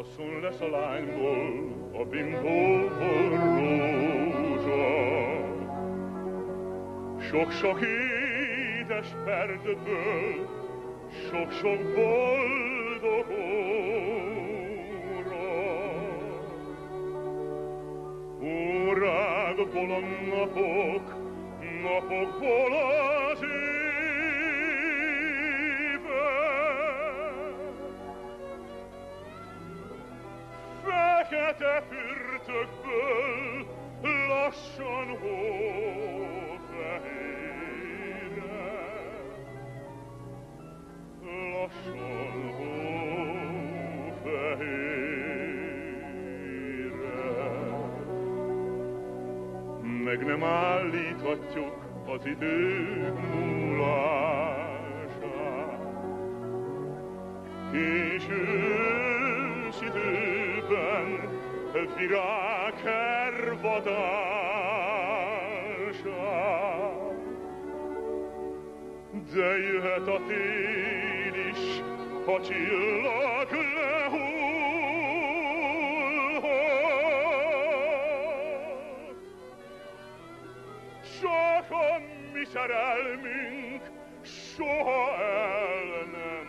Hosszú lesz a lányból, a bimbóból rózsa. Sok-sok édes perdből, sok-sok boldog óra. Órákból a napok, napokból az fekete fürtökből lassan hófehérre, lassan hófehérre. Meg nem állíthatjuk az idők múlását, késő időben virághervadását. De jöhet a tél is, a csillag lehullhat. Csak a mi szerelmünk soha el nem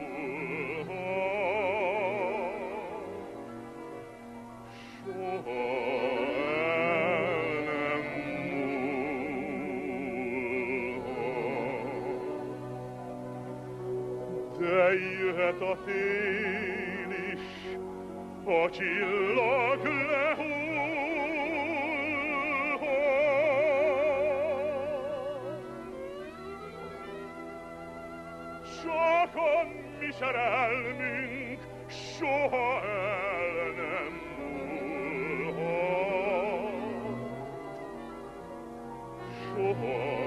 de jöhet a tél is, a csillag lehullhat. Csak a mi szerelmünk soha el nem múlhat, soha